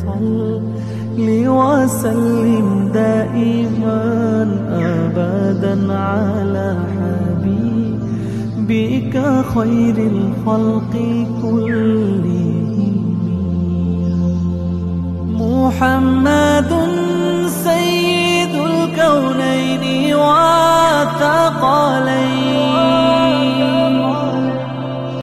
صل وسلم دائما أبدا على حبيبك خير الخلق كلهم. محمد سيد الكونين والثقلين